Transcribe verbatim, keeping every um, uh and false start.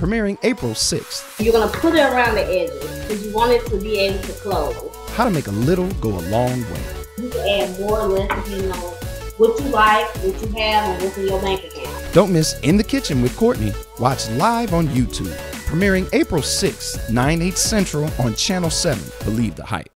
premiering April sixth. You're gonna put it around the edges because you want it to be able to close. How to make a little go a long way. You can add more or less depending on what you like, what you have, and what's in your bank account. Don't miss In the Kitchen with Courtney. Watch live on YouTube. Premiering April sixth, nine, eight Central on Channel seven. Believe the Hype.